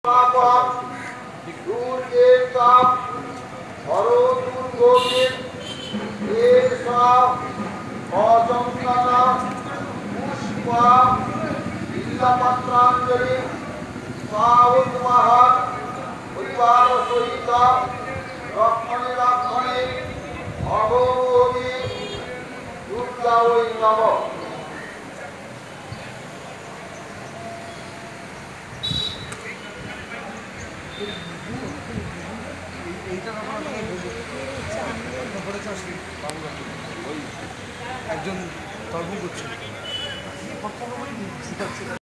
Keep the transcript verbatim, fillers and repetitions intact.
পাত্রাঞ্জলি পাবনমহান পরিবার সহিত রক্ষণে রক্ষণে অগৌরী দুর্গা ওই নব। একজন তর্ক করছে।